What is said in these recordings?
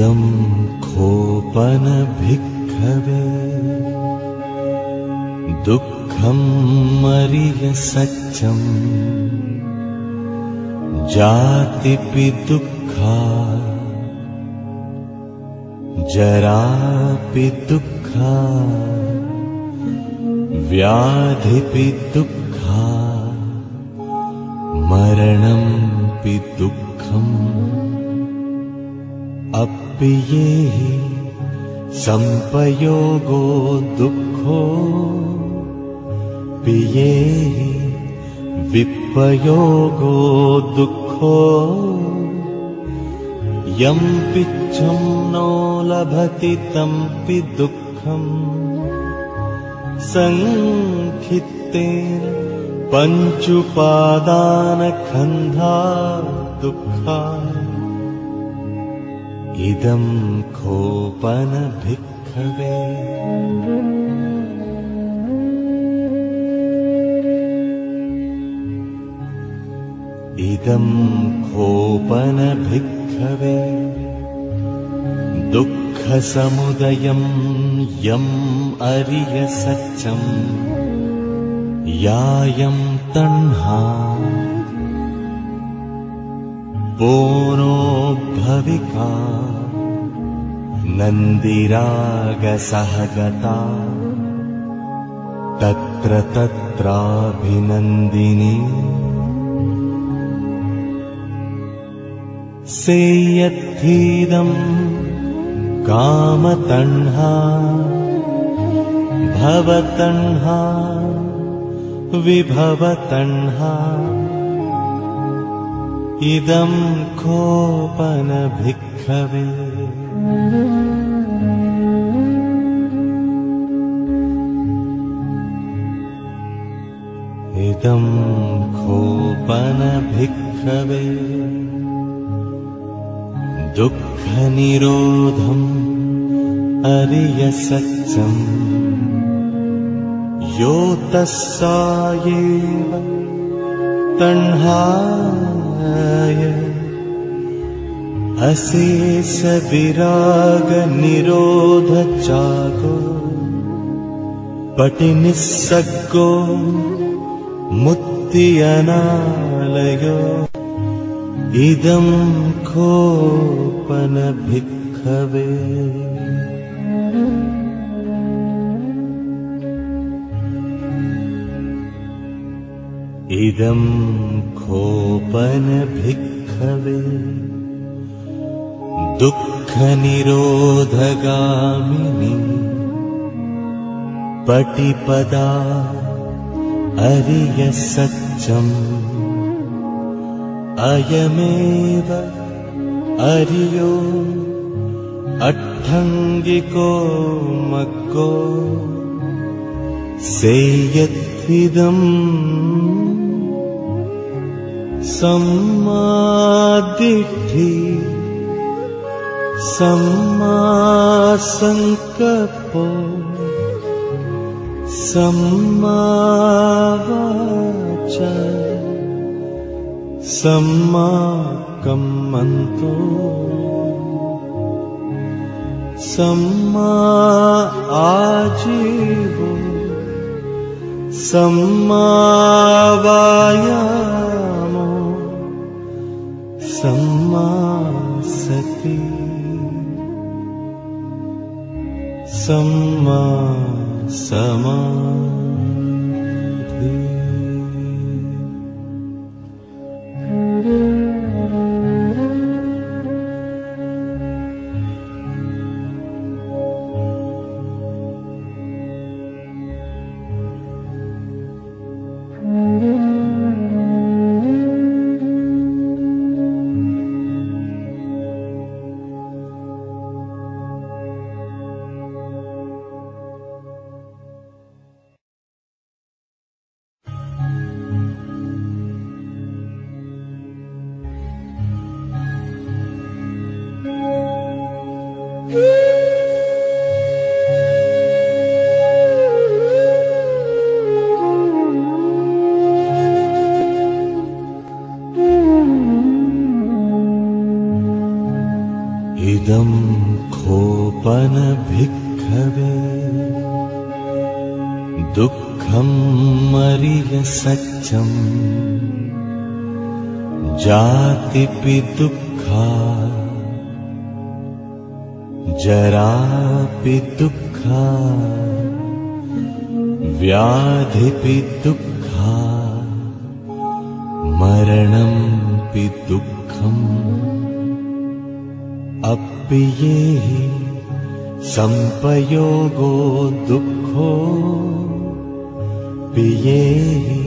इदं खोपन भिक्खवे दुःखं मरिय सच्चं जातिपि दुःखा जरापि दुःखा व्याधिपि दुःखा मरणंपि दुःखम् अप्पियेहि संपयोगो दुःखो पियेहि विपयोगो दुःखो यं पिच्छं नो लभति तंपि दुःखम् संखित्तेन पञ्चुपादानखन्धा दुःखा इदं खोपन भिक्खवे इदं खोपन भिक्खवे दुःखसमुदयं यम् अरिय सच्चं यायं तण्हा बोनो भविका नन्दिरागसहगता तत्र तत्राभिनन्दिनी सेयत्थीदं कामतण्हा भवतण्हा विभवतण्हा इदं खोपन भिक्खवे इदं खोपन भिक्खवे दुःखनिरोधम् अरिय सच्चं यो तस्सायेव तण्हाय अशेष विराग निरोध चागो पटिनिस्सग्गो मुक्ति अनालयो इदं खोपन भिक्खवे इदं खोपन भिक्खवे दुःखनिरोधगामिनी पटिपदा अरिय सच्चं अयमेव अरियो अट्ठङ्गिको मग्गो सेयत्थिदं सम्मादिट्ठि सम्मासंकल्पो सम्मावाचा सम्माकम्मन्तो सम्मा आजीवो सम्मावायामो सम्मा सति सम्मा समाधि दुःखं मरिय सत्यं जातिपि दुःखा जरापि दुःखा व्याधिपि दुःखा मरणंपि दुःखम् अप्पियेहि संपयोगो दुःखो पियेहि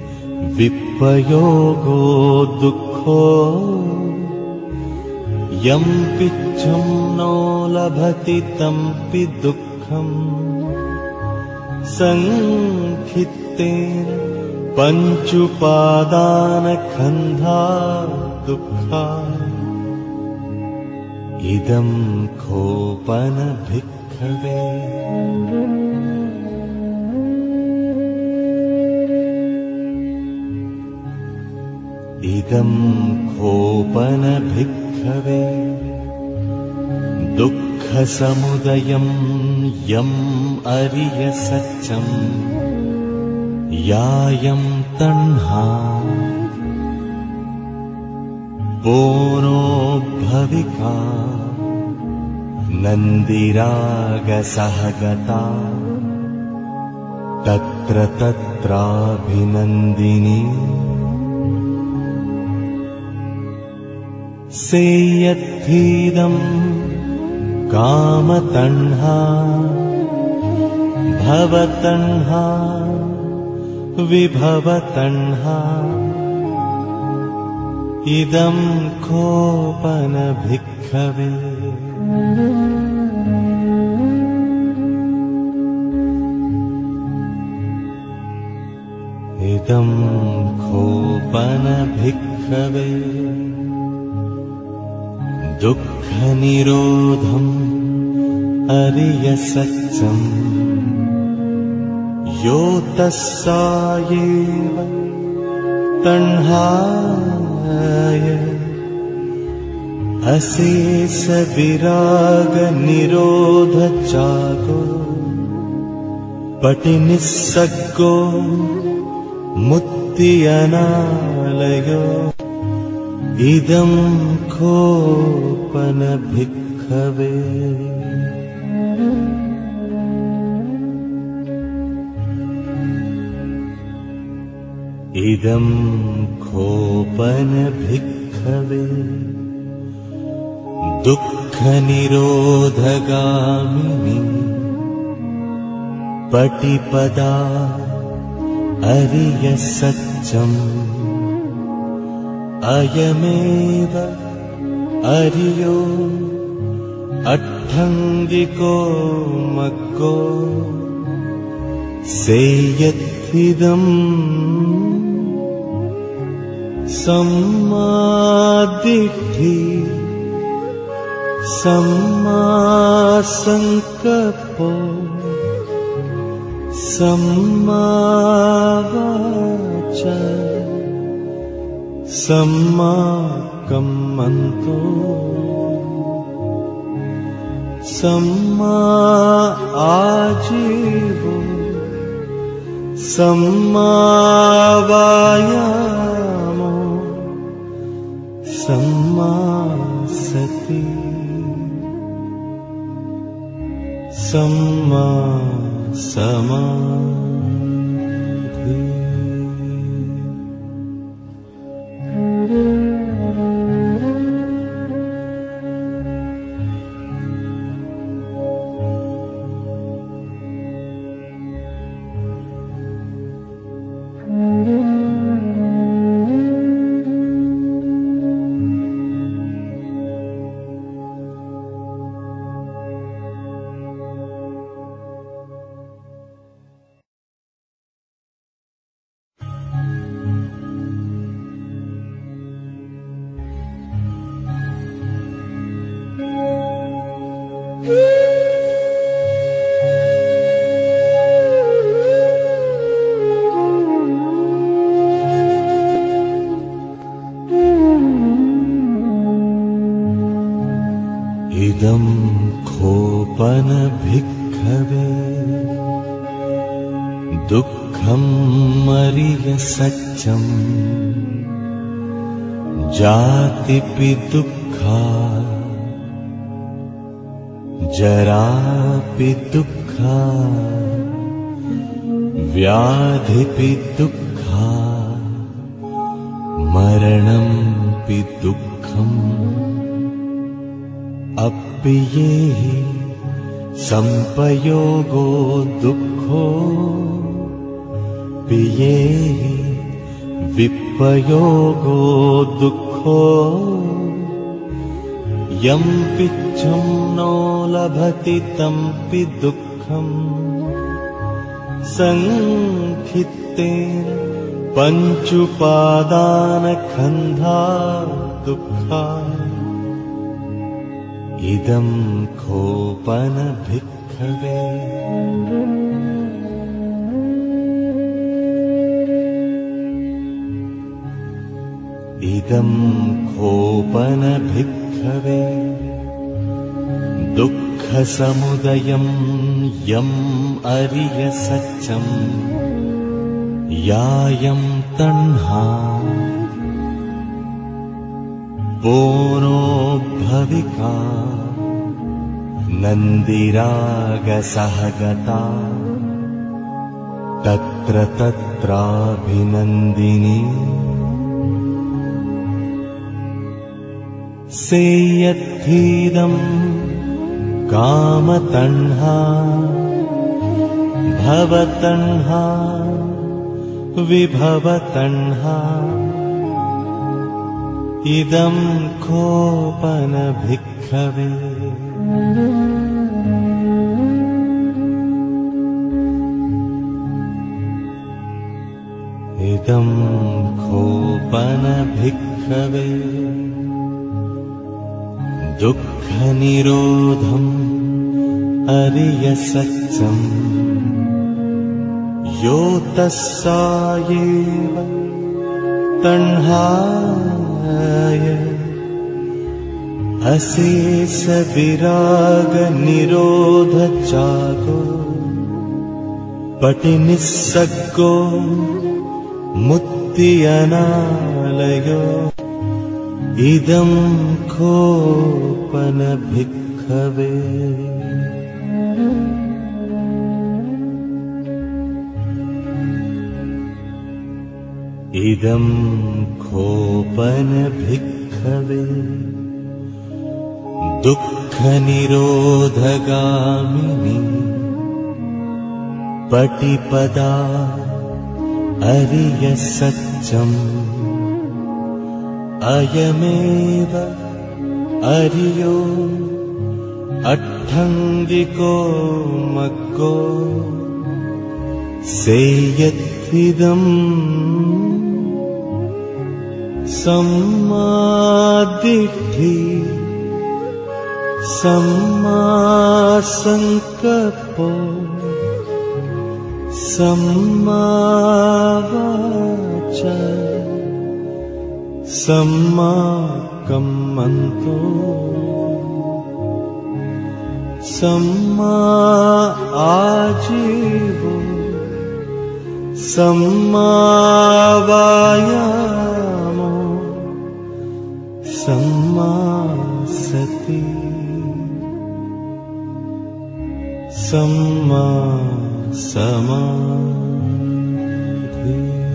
विपयोगो दुःखो यं पिच्छं नो लभति तंपि दुःखम् संखित्तेन पञ्चुपादानखन्धा दुःखा इदं खोपन भिक्खवे इदं खोपन भिक्खवे दुःखसमुदयं यम् अरिय सत्यं यायं तण्हा बोनो भविका नन्दिरागसहगता तत्र तत्राभिनन्दिनी सेयत्थीदं कामतण्हा भवतण्हा विभवतण्हा इदं खोपन भिक्खवे इदं खोपन भिक्खवे दुःखनिरोधम् अरिय सत्यम् यो तस्सायेव तण्हाय अशेष विराग निरोध चागो पटिनिस्सग्गो मुक्ति अनालयो इदं खोपन भिक्खवे इदं खोपन भिक्खवे दुःखनिरोधगामिनी पटिपदा अरिय सत्यम् अयमेव अरियो अट्ठङ्गिको मग्गो सेयत्थिदम् सम्मादिट्ठि सम्मासंकल्पो सम्मावाचा सम्माकम्मन्तो सम्मा आजीवो सम्मावायामो सम्मा सति सम्मा समाधि इदं खोपन भिक्खवे दुःखं मरिय सच्चं जातिपि दुःखा जरापि दुःखा व्याधिपि दुःखा मरणंपि दुःखम् अप्पियेहि संपयोगो दुःखो पियेहि विपयोगो दुःखो यं पिच्छं नो लभति तंपि दुःखम् संखित्तेन पञ्चुपादानखन्धा दुःखा इदं खोपन भिक्खवे इदं खोपन भिक्खवे दुःखसमुदयं यम् अरिय सच्चं यायं तण्हा बोनो भविका नन्दिरागसहगता तत्र तत्राभिनन्दिनी सेयत्थीदं कामतण्हा भवतण्हा विभवतण्हा इदं खोपन भिक्खवे इदं खोपन भिक्खवे दुःखनिरोधम् अरिय सच्चं यो तस्सायेव तण्हाय अशेष विराग निरोध चागो पटिनिस्सग्गो मुक्ति अनालयो इदं खोपन भिक्खवे इदं खोपन भिक्खवे दुःखनिरोधगामिनी पटिपदा अरिय सच्चं अयमेव अरियो अट्ठङ्गिको मग्गो सेयत्थिदं सम्मादिट्ठि सम्मासंकल्पो सम्मावाचा सम्माकम्मन्तो सम्मा आजीवो सम्मावायामो सम्मा सति सम्मा समाधि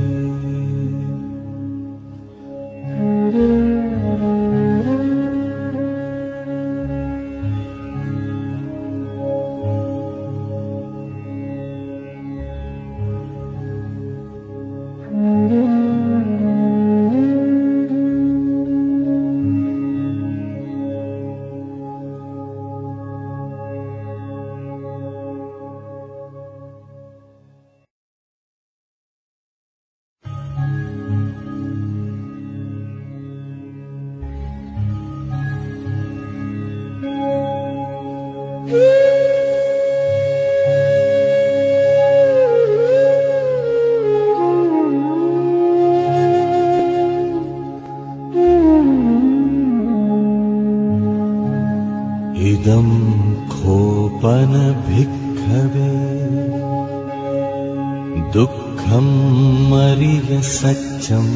इदं खोपन भिक्खवे दुःखं मरिय सच्चं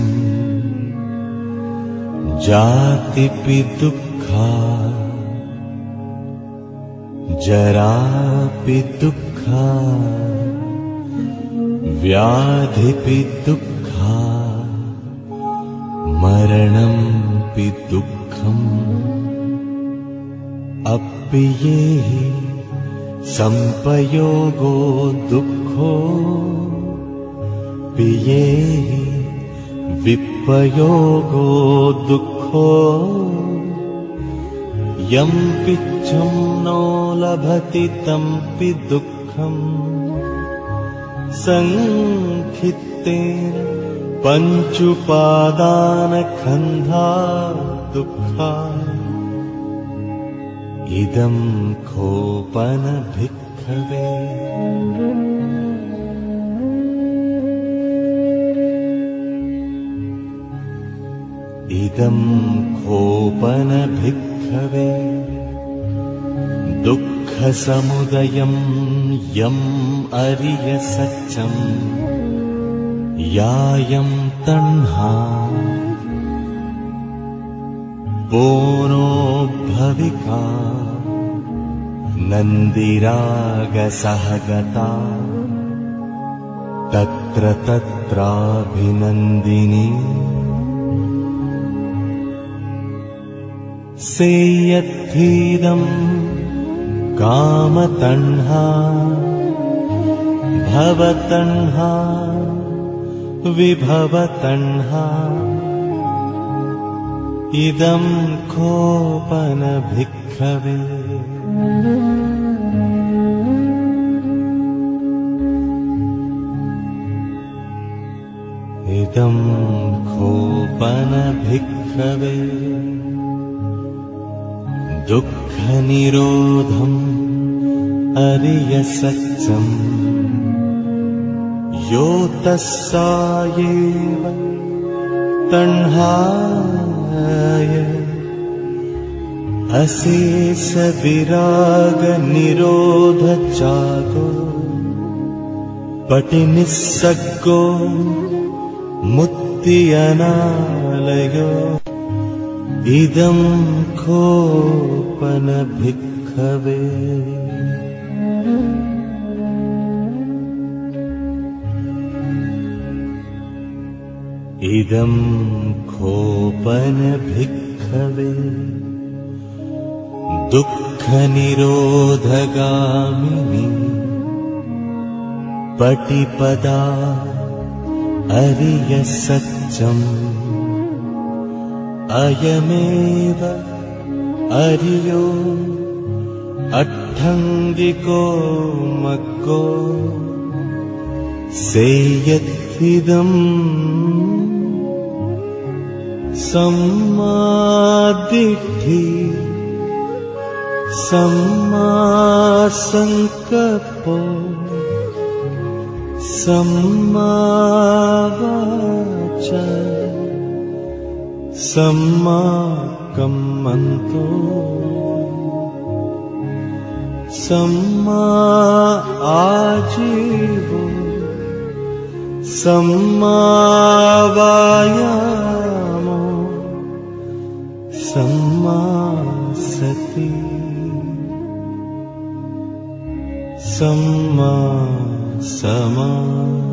जातिपि दुःखा जरापि दुःखा व्याधिपि दुःखा मरणंपि दुःखम् अप्पियेहि संपयोगो दुःखो पियेहि विपयोगो दुःखो यं पिच्छं नो लभति तंपि दुःखम् संखित्तेन पञ्चुपादानखन्धा दुःखा इदं खोपन भिक्खवे इदं खोपन भिक्खवे दुःखसमुदयं यम् अरिय सच्चं यायं तण्हा बोनो भविका नन्दिरागसहगता तत्र तत्राभिनन्दिनी सेयत्थीदं कामतण्हा भवतण्हा विभवतण्हा इदं खोपन भिक्खवे इदं खोपन भिक्खवे दुःखनिरोधम् अरिय सच्चं यो तस्सायेव तण्हाय अशेष विराग निरोध चागो पटिनिस्सग्गो मुक्ति अनालयो इदं खोपन भिक्खवे इदं खोपन भिक्खवे दुःखनिरोधगामिनी पटिपदा अरिय सच्चं अयमेव अरियो अट्ठङ्गिको मग्गो सेयत्थिदम् सम्मादिट्ठि सम्मासंकप्पो सम्मावाचा सम्माकम्मन्तो सम्मा आजीवो सम्मावायामो सम्मा सति सम्मा समाधि